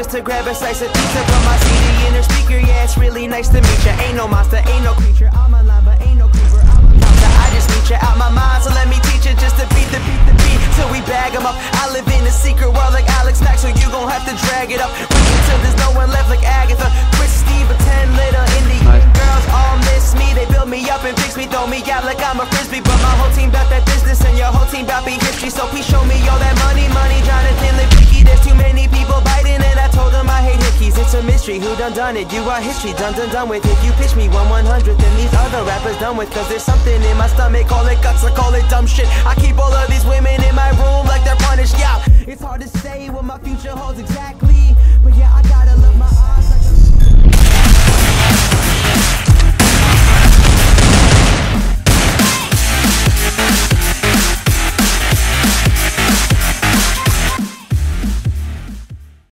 myself to grab a slice of pizza. Put my CD in her speaker, yeah, it's really nice to meet ya. Ain't no monster, ain't no creature, I'm online but ain't no creeper. I'm a monster, I just meet ya out my mind. So let me teach ya just to beat the beat till we bag 'em up. I live in a secret world like Alex Mack, so you gon' have to drag it up. Wait until there's no one left like Agatha, Christy, but 10 little Indian girls all miss me. They build me up and fix me, throw me out like I'm a frisbee. But my whole team bout that business and your whole team bout be history. So please show me all that money, Jonathan Lipicki. There's too many people biting and I told them I hate hickeys. It's a mystery, who done it? You are history, done with. If you pitch me 1/100, then these other rappers done with. Cause there's something in my stomach, call it guts or call it dumb shit. I keep all of these women in my room like they're punished, yeah. It's hard to say what my future holds exactly.